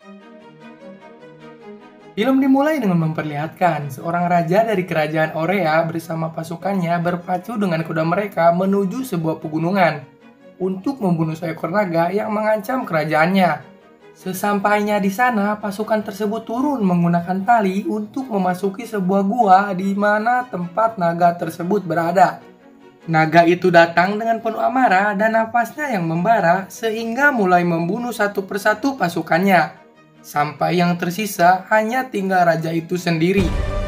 Film dimulai dengan memperlihatkan seorang raja dari kerajaan Aurea bersama pasukannya berpacu dengan kuda mereka menuju sebuah pegunungan untuk membunuh seekor naga yang mengancam kerajaannya. Sesampainya di sana, pasukan tersebut turun menggunakan tali untuk memasuki sebuah gua di mana tempat naga tersebut berada. Naga itu datang dengan penuh amarah dan napasnya yang membara sehingga mulai membunuh satu persatu pasukannya. Sampai yang tersisa hanya tinggal raja itu sendiri.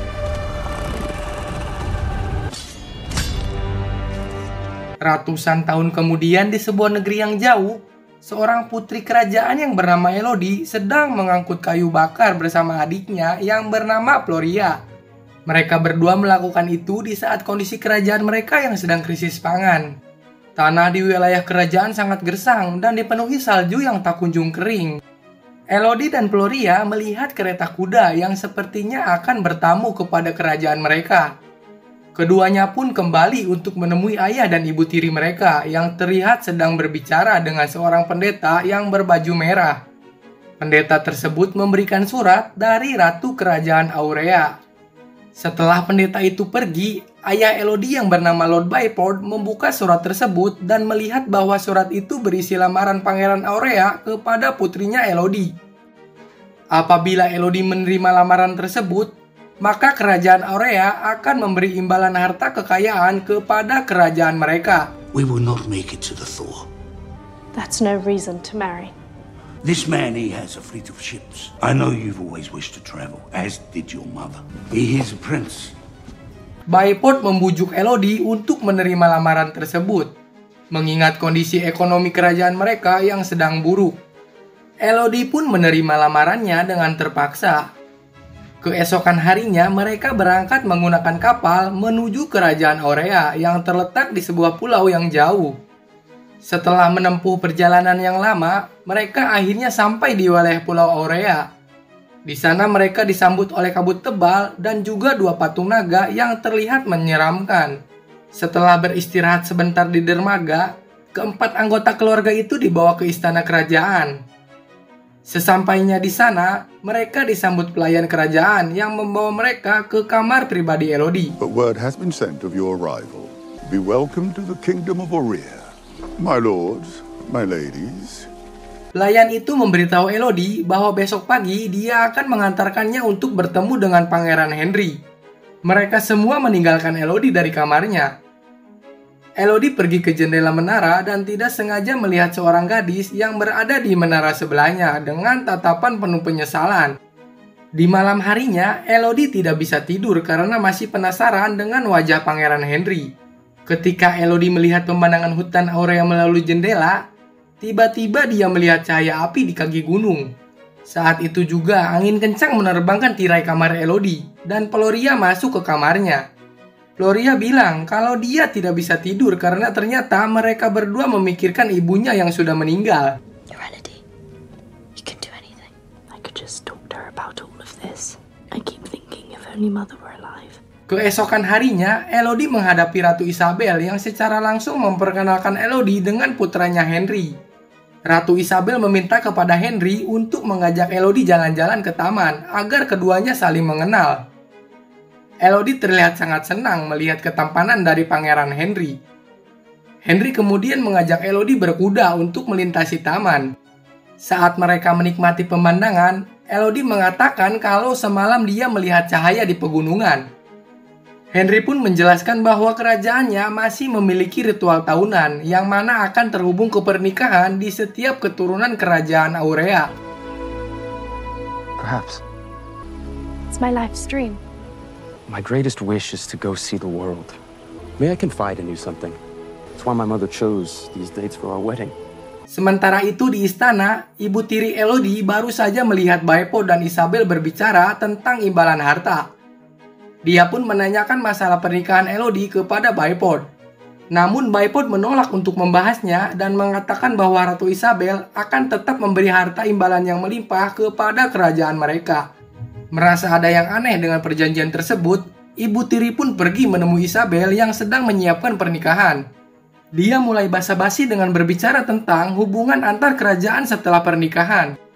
Ratusan tahun kemudian di sebuah negeri yang jauh, seorang putri kerajaan yang bernama Elodie sedang mengangkut kayu bakar bersama adiknya yang bernama Floria. Mereka berdua melakukan itu di saat kondisi kerajaan mereka yang sedang krisis pangan. Tanah di wilayah kerajaan sangat gersang dan dipenuhi salju yang tak kunjung kering. Elodie dan Floria melihat kereta kuda yang sepertinya akan bertamu kepada kerajaan mereka. Keduanya pun kembali untuk menemui ayah dan ibu tiri mereka yang terlihat sedang berbicara dengan seorang pendeta yang berbaju merah. Pendeta tersebut memberikan surat dari Ratu Kerajaan Aurea. Setelah pendeta itu pergi, ayah Elodie yang bernama Lord Byport membuka surat tersebut dan melihat bahwa surat itu berisi lamaran Pangeran Aurea kepada putrinya Elodie. Apabila Elodie menerima lamaran tersebut, maka kerajaan Aurea akan memberi imbalan harta kekayaan kepada kerajaan mereka. We will not make it to the Thor. That's no reason to marry. This man, he has a fleet of ships. I know you've always wished to travel, as did your mother. He is a prince. Byport membujuk Elodie untuk menerima lamaran tersebut, mengingat kondisi ekonomi kerajaan mereka yang sedang buruk. Elodie pun menerima lamarannya dengan terpaksa. Keesokan harinya mereka berangkat menggunakan kapal menuju kerajaan Aurea yang terletak di sebuah pulau yang jauh. Setelah menempuh perjalanan yang lama, mereka akhirnya sampai di wilayah Pulau Aurea. Di sana mereka disambut oleh kabut tebal dan juga dua patung naga yang terlihat menyeramkan. Setelah beristirahat sebentar di dermaga, keempat anggota keluarga itu dibawa ke istana kerajaan. Sesampainya di sana, mereka disambut pelayan kerajaan yang membawa mereka ke kamar pribadi Elodie. But word has been sent of your arrival. Be welcome to the kingdom of Aurea. My lords, my ladies. Pelayan itu memberitahu Elodie bahwa besok pagi dia akan mengantarkannya untuk bertemu dengan Pangeran Henry. Mereka semua meninggalkan Elodie dari kamarnya. Elodie pergi ke jendela menara dan tidak sengaja melihat seorang gadis yang berada di menara sebelahnya dengan tatapan penuh penyesalan. Di malam harinya, Elodie tidak bisa tidur karena masih penasaran dengan wajah Pangeran Henry. Ketika Elodie melihat pemandangan hutan Aurea melalui jendela, tiba-tiba dia melihat cahaya api di kaki gunung. Saat itu juga angin kencang menerbangkan tirai kamar Elodie dan Floria masuk ke kamarnya. Floria bilang kalau dia tidak bisa tidur karena ternyata mereka berdua memikirkan ibunya yang sudah meninggal. Elodie, you can do anything. I could just talk to her about all of this. I keep thinking if only mother were alive. Keesokan harinya, Elodie menghadapi Ratu Isabel yang secara langsung memperkenalkan Elodie dengan putranya Henry. Ratu Isabel meminta kepada Henry untuk mengajak Elodie jalan-jalan ke taman agar keduanya saling mengenal. Elodie terlihat sangat senang melihat ketampanan dari Pangeran Henry. Henry kemudian mengajak Elodie berkuda untuk melintasi taman. Saat mereka menikmati pemandangan, Elodie mengatakan kalau semalam dia melihat cahaya di pegunungan. Henry pun menjelaskan bahwa kerajaannya masih memiliki ritual tahunan yang mana akan terhubung ke pernikahan di setiap keturunan kerajaan Aurea. Perhaps. It's my life's dream. My greatest wish is to go see the world. May I confide in you something? That's why my mother chose these dates for our wedding. Sementara itu di istana, ibu tiri Elodie baru saja melihat Byport dan Isabel berbicara tentang imbalan harta. Dia pun menanyakan masalah pernikahan Elodie kepada Byport. Namun Byport menolak untuk membahasnya dan mengatakan bahwa Ratu Isabel akan tetap memberi harta imbalan yang melimpah kepada kerajaan mereka. Merasa ada yang aneh dengan perjanjian tersebut, ibu tiri pun pergi menemui Isabel yang sedang menyiapkan pernikahan. Dia mulai basa-basi dengan berbicara tentang hubungan antar kerajaan setelah pernikahan.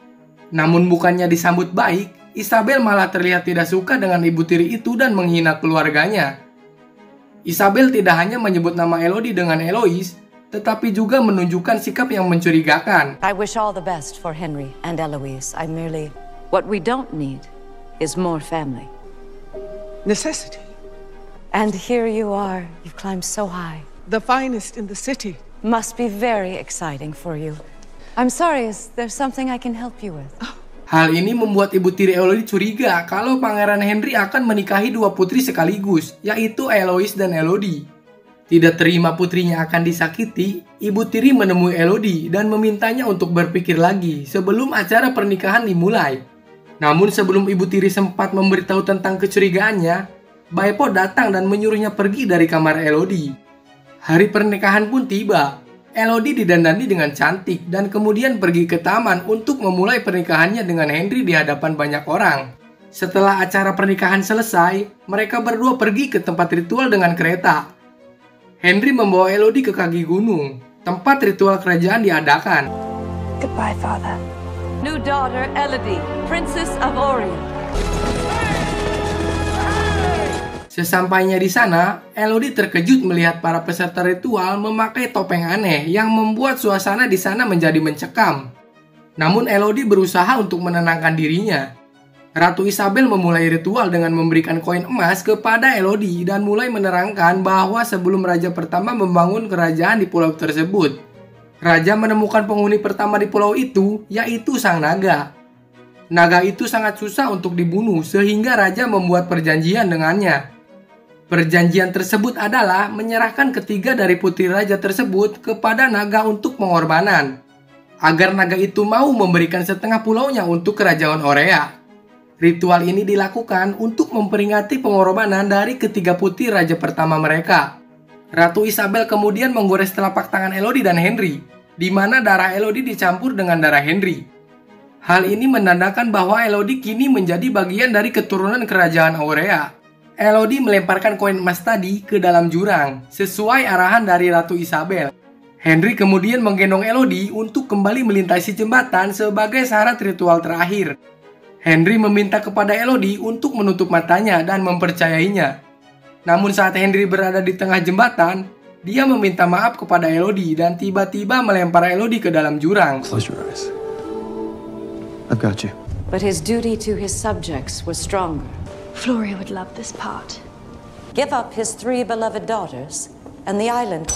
Namun bukannya disambut baik, Isabel malah terlihat tidak suka dengan ibu tiri itu dan menghina keluarganya. Isabel tidak hanya menyebut nama Elodie dengan Eloise, tetapi juga menunjukkan sikap yang mencurigakan. I wish all the best for Henry and Eloise. What we don't need is more family. Necessity. And here you are. You've climbed so high. The finest in the city. Must be very exciting for you. I'm sorry, is there something I can help you with? Hal ini membuat ibu tiri Elodie curiga kalau Pangeran Henry akan menikahi dua putri sekaligus, yaitu Eloise dan Elodie. Tidak terima putrinya akan disakiti, ibu tiri menemui Elodie dan memintanya untuk berpikir lagi sebelum acara pernikahan dimulai. Namun sebelum ibu tiri sempat memberitahu tentang kecurigaannya, Baepo datang dan menyuruhnya pergi dari kamar Elodie. Hari pernikahan pun tiba. Elodie didandani dengan cantik dan kemudian pergi ke taman untuk memulai pernikahannya dengan Henry di hadapan banyak orang. Setelah acara pernikahan selesai, mereka berdua pergi ke tempat ritual dengan kereta. Henry membawa Elodie ke kaki gunung, tempat ritual kerajaan diadakan. Goodbye, Father. New daughter, Elodie, Princess of Orient. Sesampainya di sana, Elodie terkejut melihat para peserta ritual memakai topeng aneh yang membuat suasana di sana menjadi mencekam. Namun Elodie berusaha untuk menenangkan dirinya. Ratu Isabel memulai ritual dengan memberikan koin emas kepada Elodie dan mulai menerangkan bahwa sebelum raja pertama membangun kerajaan di pulau tersebut, raja menemukan penghuni pertama di pulau itu, yaitu sang naga. Naga itu sangat susah untuk dibunuh sehingga raja membuat perjanjian dengannya. Perjanjian tersebut adalah menyerahkan ketiga dari putri raja tersebut kepada naga untuk pengorbanan, agar naga itu mau memberikan setengah pulaunya untuk kerajaan Orea. Ritual ini dilakukan untuk memperingati pengorbanan dari ketiga putri raja pertama mereka. Ratu Isabel kemudian menggores telapak tangan Elodie dan Henry, di mana darah Elodie dicampur dengan darah Henry. Hal ini menandakan bahwa Elodie kini menjadi bagian dari keturunan kerajaan Aurea. Elodie melemparkan koin emas tadi ke dalam jurang, sesuai arahan dari Ratu Isabel. Henry kemudian menggendong Elodie untuk kembali melintasi jembatan sebagai syarat ritual terakhir. Henry meminta kepada Elodie untuk menutup matanya dan mempercayainya. Namun saat Henry berada di tengah jembatan, dia meminta maaf kepada Elodie dan tiba-tiba melempar Elodie ke dalam jurang. Close your eyes. I've got you. But his duty to his subjects was stronger. Floria would love this part. Give up his 3 beloved daughters and the island.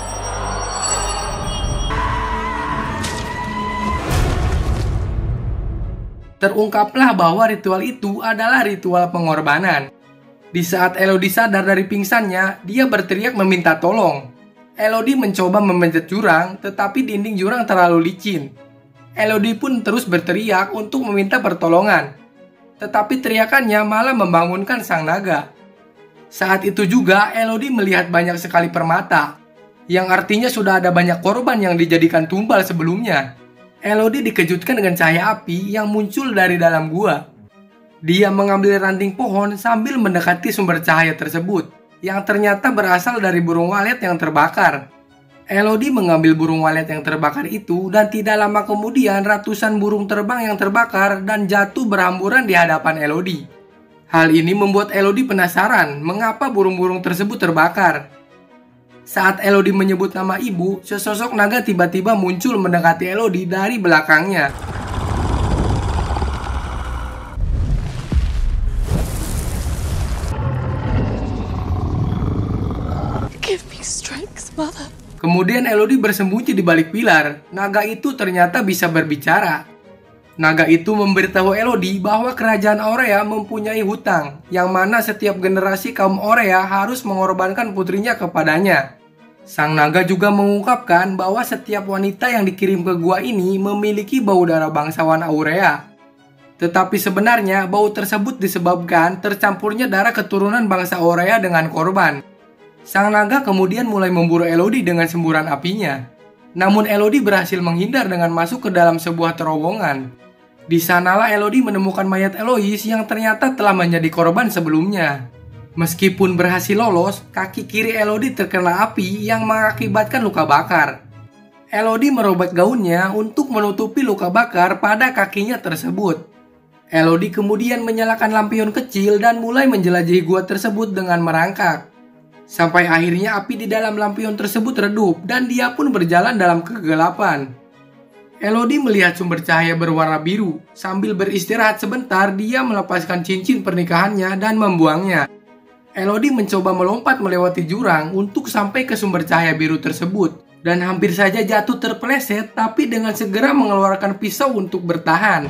Terungkaplah bahwa ritual itu adalah ritual pengorbanan. Di saat Elodie sadar dari pingsannya, dia berteriak meminta tolong. Elodie mencoba memanjat jurang, tetapi dinding jurang terlalu licin. Elodie pun terus berteriak untuk meminta pertolongan. Tetapi teriakannya malah membangunkan sang naga. Saat itu juga Elodie melihat banyak sekali permata, yang artinya sudah ada banyak korban yang dijadikan tumbal sebelumnya. Elodie dikejutkan dengan cahaya api yang muncul dari dalam gua. Dia mengambil ranting pohon sambil mendekati sumber cahaya tersebut, yang ternyata berasal dari burung walet yang terbakar. Elodie mengambil burung walet yang terbakar itu dan tidak lama kemudian ratusan burung terbang yang terbakar dan jatuh berhamburan di hadapan Elodie. Hal ini membuat Elodie penasaran mengapa burung-burung tersebut terbakar. Saat Elodie menyebut nama ibu, sesosok naga tiba-tiba muncul mendekati Elodie dari belakangnya. Give me strength, Mother. Kemudian Elodie bersembunyi di balik pilar. Naga itu ternyata bisa berbicara. Naga itu memberitahu Elodie bahwa kerajaan Aurea mempunyai hutang, yang mana setiap generasi kaum Aurea harus mengorbankan putrinya kepadanya. Sang naga juga mengungkapkan bahwa setiap wanita yang dikirim ke gua ini memiliki bau darah bangsawan Aurea. Tetapi sebenarnya bau tersebut disebabkan tercampurnya darah keturunan bangsa Aurea dengan korban. Sang naga kemudian mulai memburu Elodie dengan semburan apinya. Namun Elodie berhasil menghindar dengan masuk ke dalam sebuah terowongan. Di sanalah Elodie menemukan mayat Eloise yang ternyata telah menjadi korban sebelumnya. Meskipun berhasil lolos, kaki kiri Elodie terkena api yang mengakibatkan luka bakar. Elodie merobek gaunnya untuk menutupi luka bakar pada kakinya tersebut. Elodie kemudian menyalakan lampion kecil dan mulai menjelajahi gua tersebut dengan merangkak. Sampai akhirnya api di dalam lampion tersebut redup dan dia pun berjalan dalam kegelapan. Elodie melihat sumber cahaya berwarna biru. Sambil beristirahat sebentar, dia melepaskan cincin pernikahannya dan membuangnya. Elodie mencoba melompat melewati jurang untuk sampai ke sumber cahaya biru tersebut. Dan hampir saja jatuh terpeleset, tapi dengan segera mengeluarkan pisau untuk bertahan.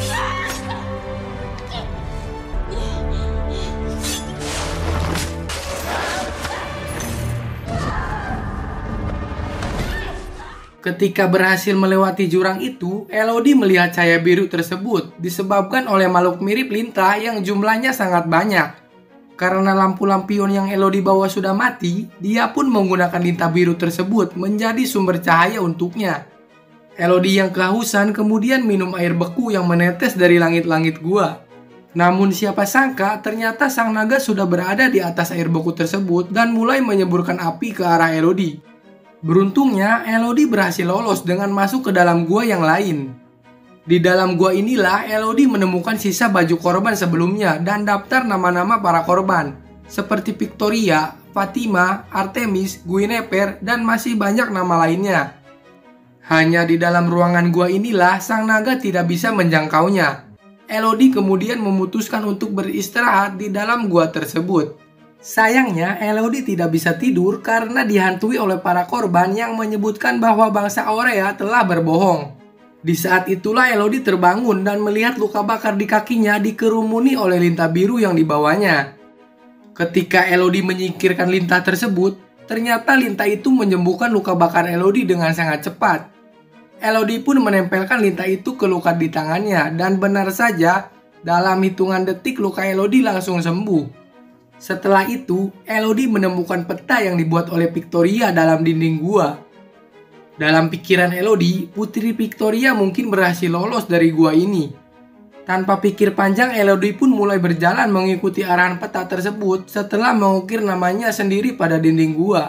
Ketika berhasil melewati jurang itu, Elodie melihat cahaya biru tersebut disebabkan oleh makhluk mirip lintah yang jumlahnya sangat banyak. Karena lampu lampion yang Elodie bawa sudah mati, dia pun menggunakan lintah biru tersebut menjadi sumber cahaya untuknya. Elodie yang kehausan kemudian minum air beku yang menetes dari langit-langit gua. Namun siapa sangka ternyata sang naga sudah berada di atas air beku tersebut dan mulai menyeburkan api ke arah Elodie. Beruntungnya, Elodie berhasil lolos dengan masuk ke dalam gua yang lain. Di dalam gua inilah Elodie menemukan sisa baju korban sebelumnya dan daftar nama-nama para korban, seperti Victoria, Fatima, Artemis, Guinevere, dan masih banyak nama lainnya. Hanya di dalam ruangan gua inilah sang naga tidak bisa menjangkaunya. Elodie kemudian memutuskan untuk beristirahat di dalam gua tersebut. Sayangnya, Elodie tidak bisa tidur karena dihantui oleh para korban yang menyebutkan bahwa bangsa Aurea telah berbohong. Di saat itulah Elodie terbangun dan melihat luka bakar di kakinya dikerumuni oleh lintah biru yang dibawanya. Ketika Elodie menyingkirkan lintah tersebut, ternyata lintah itu menyembuhkan luka bakar Elodie dengan sangat cepat. Elodie pun menempelkan lintah itu ke luka di tangannya dan benar saja, dalam hitungan detik luka Elodie langsung sembuh. Setelah itu, Elodie menemukan peta yang dibuat oleh Victoria dalam dinding gua. Dalam pikiran Elodie, Putri Victoria mungkin berhasil lolos dari gua ini. Tanpa pikir panjang, Elodie pun mulai berjalan mengikuti arahan peta tersebut setelah mengukir namanya sendiri pada dinding gua.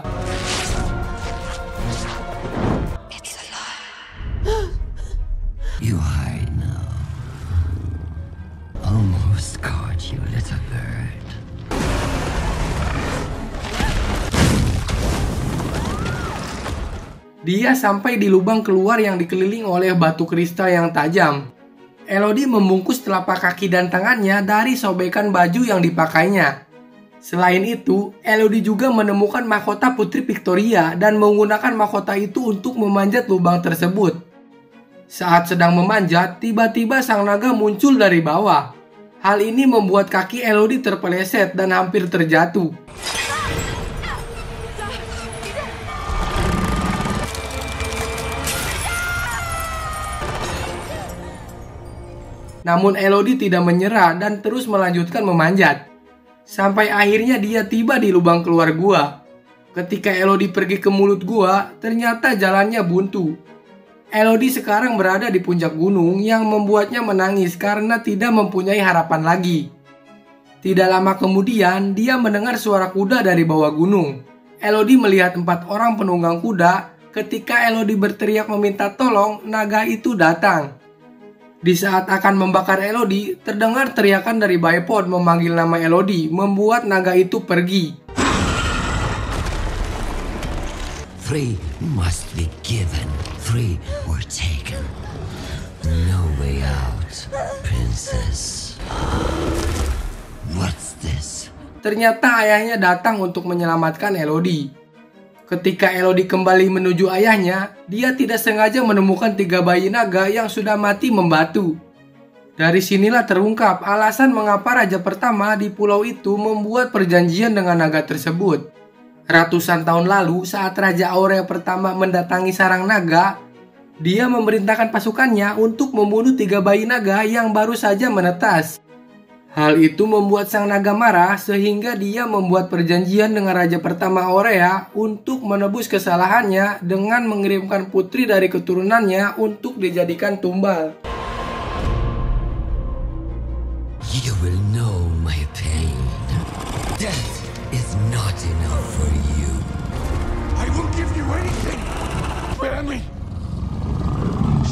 You hide now. Almost caught you, little bird. Dia sampai di lubang keluar yang dikelilingi oleh batu kristal yang tajam. Elodie membungkus telapak kaki dan tangannya dari sobekan baju yang dipakainya. Selain itu, Elodie juga menemukan mahkota Putri Victoria dan menggunakan mahkota itu untuk memanjat lubang tersebut. Saat sedang memanjat, tiba-tiba sang naga muncul dari bawah. Hal ini membuat kaki Elodie terpeleset dan hampir terjatuh. Namun Elodie tidak menyerah dan terus melanjutkan memanjat. Sampai akhirnya dia tiba di lubang keluar gua. Ketika Elodie pergi ke mulut gua, ternyata jalannya buntu. Elodie sekarang berada di puncak gunung yang membuatnya menangis karena tidak mempunyai harapan lagi. Tidak lama kemudian, dia mendengar suara kuda dari bawah gunung. Elodie melihat 4 orang penunggang kuda. Ketika Elodie berteriak meminta tolong, naga itu datang. Di saat akan membakar Elodie, terdengar teriakan dari Baepod memanggil nama Elodie, membuat naga itu pergi. 3 must be given. 3 were taken. No way out, princess. What's this? Ternyata ayahnya datang untuk menyelamatkan Elodie. Ketika Elodie kembali menuju ayahnya, dia tidak sengaja menemukan 3 bayi naga yang sudah mati membatu. Dari sinilah terungkap alasan mengapa raja pertama di pulau itu membuat perjanjian dengan naga tersebut. Ratusan tahun lalu, saat Raja Aurea pertama mendatangi sarang naga, dia memerintahkan pasukannya untuk membunuh 3 bayi naga yang baru saja menetas. Hal itu membuat sang naga marah sehingga dia membuat perjanjian dengan raja pertama Aurea untuk menebus kesalahannya dengan mengirimkan putri dari keturunannya untuk dijadikan tumbal. You will know my pain. Death is not enough for you. I will give you anything. But only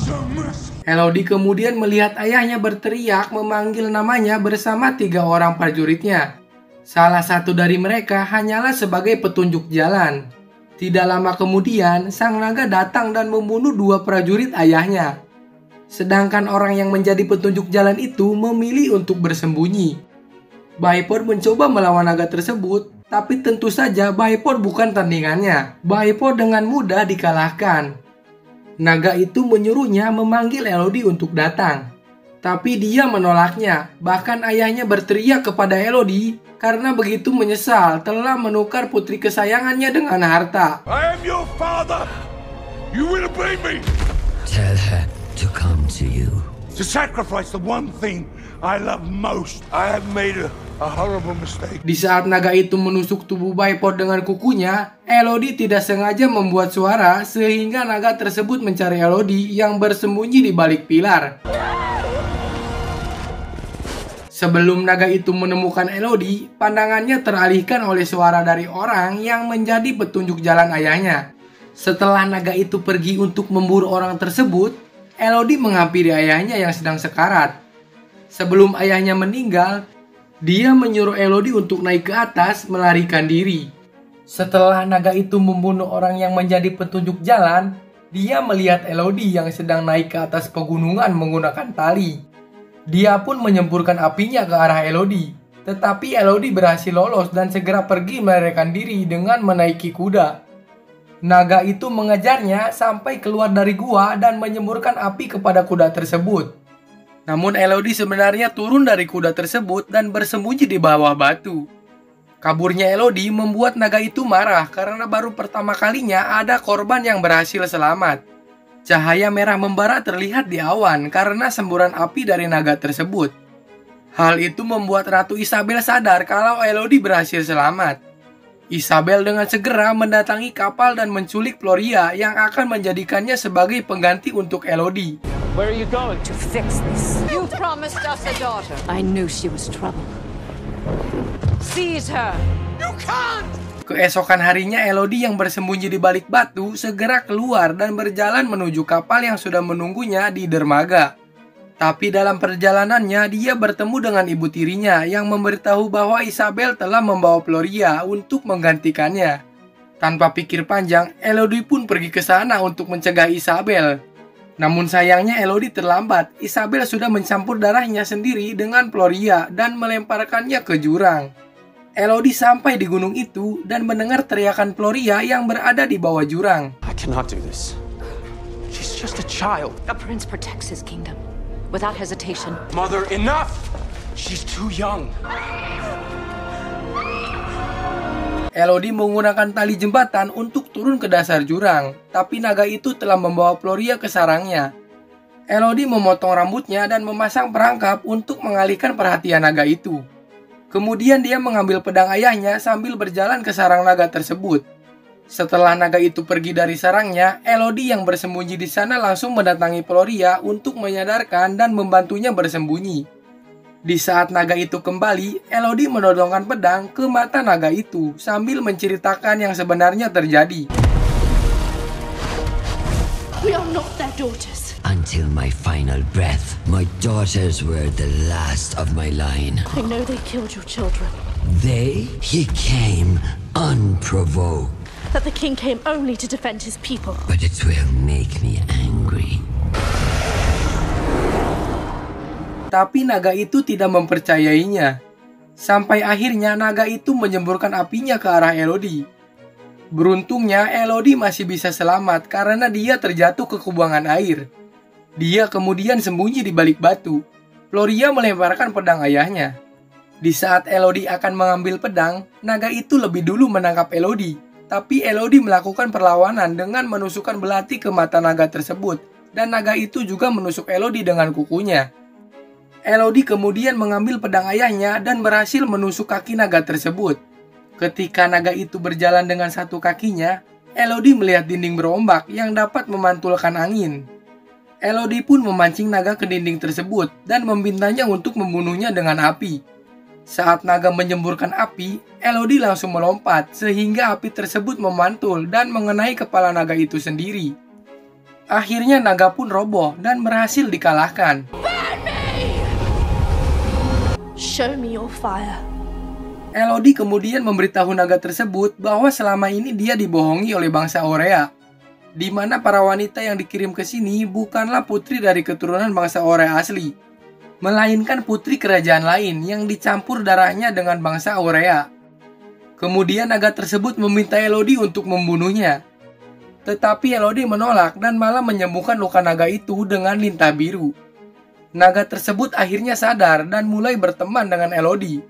Elodie kemudian melihat ayahnya berteriak memanggil namanya bersama 3 orang prajuritnya. Salah satu dari mereka hanyalah sebagai petunjuk jalan. Tidak lama kemudian, sang naga datang dan membunuh 2 prajurit ayahnya. Sedangkan orang yang menjadi petunjuk jalan itu memilih untuk bersembunyi. Baipor mencoba melawan naga tersebut, tapi tentu saja Baipor bukan tandingannya. Baipor dengan mudah dikalahkan. Naga itu menyuruhnya memanggil Elodie untuk datang. Tapi dia menolaknya. Bahkan ayahnya berteriak kepada Elodie karena begitu menyesal telah menukar putri kesayangannya dengan harta. I am your father. You will obey me. Tell her to come to you. To sacrifice the one thing I love most. I have made a horrible mistake. Di saat naga itu menusuk tubuh Baipor dengan kukunya, Elodie tidak sengaja membuat suara sehingga naga tersebut mencari Elodie yang bersembunyi di balik pilar. Sebelum naga itu menemukan Elodie, pandangannya teralihkan oleh suara dari orang yang menjadi petunjuk jalan ayahnya. Setelah naga itu pergi untuk memburu orang tersebut, Elodie menghampiri ayahnya yang sedang sekarat. Sebelum ayahnya meninggal, dia menyuruh Elodie untuk naik ke atas melarikan diri. Setelah naga itu membunuh orang yang menjadi petunjuk jalan, dia melihat Elodie yang sedang naik ke atas pegunungan menggunakan tali. Dia pun menyemburkan apinya ke arah Elodie. Tetapi Elodie berhasil lolos dan segera pergi melarikan diri dengan menaiki kuda. Naga itu mengejarnya sampai keluar dari gua dan menyemburkan api kepada kuda tersebut. Namun Elodie sebenarnya turun dari kuda tersebut dan bersembunyi di bawah batu. Kaburnya Elodie membuat naga itu marah karena baru pertama kalinya ada korban yang berhasil selamat. Cahaya merah membara terlihat di awan karena semburan api dari naga tersebut. Hal itu membuat Ratu Isabel sadar kalau Elodie berhasil selamat. Isabel dengan segera mendatangi kapal dan menculik Floria yang akan menjadikannya sebagai pengganti untuk Elodie. Where are you going? To fix this. You promised us a daughter. I knew she was trouble. Seize her. You can't! Keesokan harinya Elodie yang bersembunyi di balik batu segera keluar dan berjalan menuju kapal yang sudah menunggunya di dermaga. Tapi dalam perjalanannya dia bertemu dengan ibu tirinya yang memberitahu bahwa Isabel telah membawa Floria untuk menggantikannya. Tanpa pikir panjang, Elodie pun pergi ke sana untuk mencegah Isabel. Namun sayangnya Elodie terlambat. Isabel sudah mencampur darahnya sendiri dengan Floria dan melemparkannya ke jurang. Elodie sampai di gunung itu dan mendengar teriakan Floria yang berada di bawah jurang. I cannot do this. She's just a child. A prince protects his kingdom without hesitation. Mother, enough! She's too young. Elodie menggunakan tali jembatan untuk turun ke dasar jurang, tapi naga itu telah membawa Floria ke sarangnya. Elodie memotong rambutnya dan memasang perangkap untuk mengalihkan perhatian naga itu. Kemudian dia mengambil pedang ayahnya sambil berjalan ke sarang naga tersebut. Setelah naga itu pergi dari sarangnya, Elodie yang bersembunyi di sana langsung mendatangi Floria untuk menyadarkan dan membantunya bersembunyi. Di saat naga itu kembali, Elodie menodongkan pedang ke mata naga itu sambil menceritakan yang sebenarnya terjadi. We are not their daughters. Until my final breath, my daughters were the last of my line. I know they killed your children. He came unprovoked. That the king came only to defend his people. But it will make me angry. Tapi naga itu tidak mempercayainya. Sampai akhirnya naga itu menyemburkan apinya ke arah Elodie. Beruntungnya Elodie masih bisa selamat karena dia terjatuh ke kubangan air. Dia kemudian sembunyi di balik batu. Floria melemparkan pedang ayahnya. Di saat Elodie akan mengambil pedang, naga itu lebih dulu menangkap Elodie. Tapi Elodie melakukan perlawanan dengan menusukkan belati ke mata naga tersebut. Dan naga itu juga menusuk Elodie dengan kukunya. Elodie kemudian mengambil pedang ayahnya dan berhasil menusuk kaki naga tersebut. Ketika naga itu berjalan dengan satu kakinya, Elodie melihat dinding berombak yang dapat memantulkan angin. Elodie pun memancing naga ke dinding tersebut dan memintanya untuk membunuhnya dengan api. Saat naga menyemburkan api, Elodie langsung melompat sehingga api tersebut memantul dan mengenai kepala naga itu sendiri. Akhirnya naga pun roboh dan berhasil dikalahkan. Show me your fire. Elodie kemudian memberitahu naga tersebut bahwa selama ini dia dibohongi oleh bangsa Aurea, di mana para wanita yang dikirim ke sini bukanlah putri dari keturunan bangsa Aurea asli, melainkan putri kerajaan lain yang dicampur darahnya dengan bangsa Aurea. Kemudian naga tersebut meminta Elodie untuk membunuhnya. Tetapi Elodie menolak dan malah menyembuhkan luka naga itu dengan lintah biru. Naga tersebut akhirnya sadar dan mulai berteman dengan Elodie.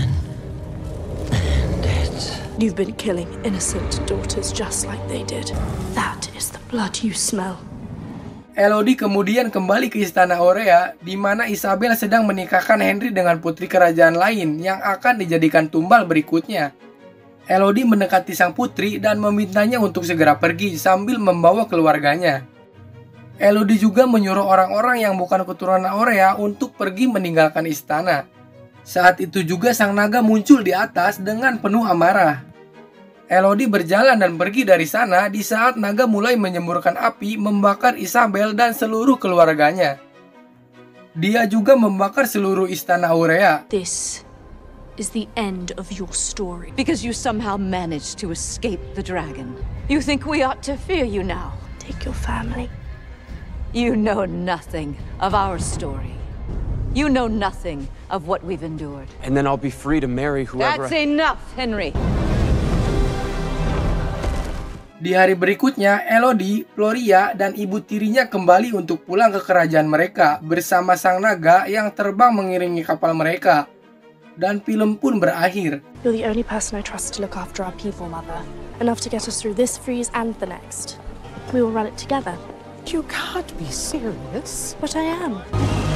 You've been killing innocent daughters just like they did. That is the blood you smell. Elodie kemudian kembali ke istana Aurea, di mana Isabel sedang menikahkan Henry dengan putri kerajaan lain yang akan dijadikan tumbal berikutnya. Elodie mendekati sang putri dan memintanya untuk segera pergi sambil membawa keluarganya. Elodie juga menyuruh orang-orang yang bukan keturunan Aurea untuk pergi meninggalkan istana. Saat itu juga sang naga muncul di atas dengan penuh amarah. Elodie berjalan dan pergi dari sana di saat naga mulai menyemburkan api membakar Isabel dan seluruh keluarganya. Dia juga membakar seluruh istana Aurea. This is the end of your story. Because you somehow managed to escape the dragon. You think we ought to fear you now? Take your family. You know nothing of our story. You know nothing of what we've endured. And then I'll be free to marry whoever. That's enough, Henry. Di hari berikutnya, Elodie, Floria, dan ibu tirinya kembali untuk pulang ke kerajaan mereka bersama sang naga yang terbang mengiringi kapal mereka. Dan film pun berakhir. You're the only person I trust to look after our people, Mother. Enough to get us through this freeze and the next. We will run it together. You can't be serious. But I am.